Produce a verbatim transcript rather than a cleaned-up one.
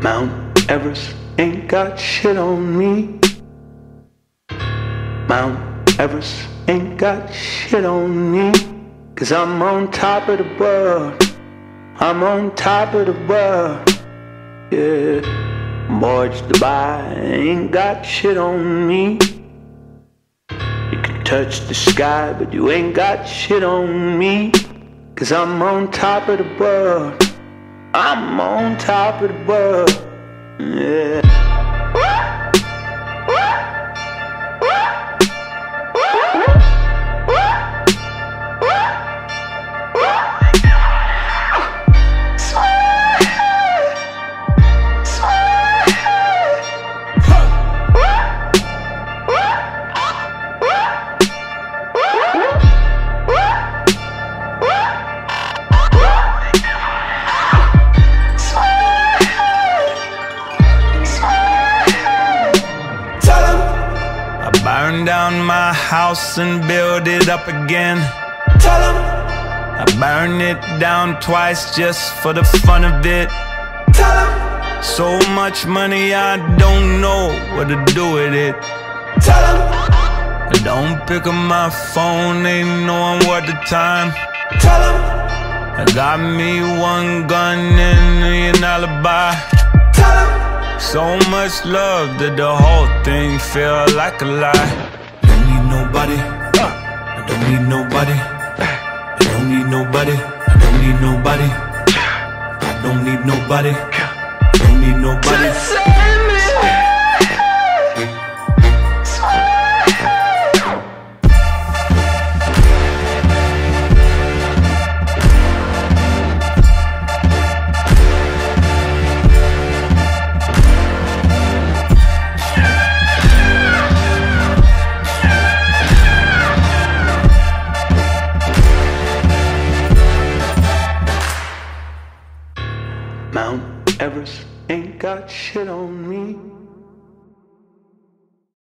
Mount Everest ain't got shit on me. Mount Everest ain't got shit on me. Cause I'm on top of the world. I'm on top of the world. Yeah. Boys Dubai ain't got shit on me. You can touch the sky, but you ain't got shit on me. Cause I'm on top of the world. I'm on top of the world. Yeah. Burn down my house and build it up again. Tell 'em I burn it down twice just for the fun of it. Tell 'em so much money I don't know what to do with it. Tell 'em I don't pick up my phone, ain't knowing what the time. Tell 'em I got me one gun and an alibi. Tell 'em so much love that the whole thing feel like a lie. I don't need nobody. I don't need nobody. I don't need nobody. I don't need nobody. I don't need nobody. I don't need nobody. Mount Everest ain't got shit on me.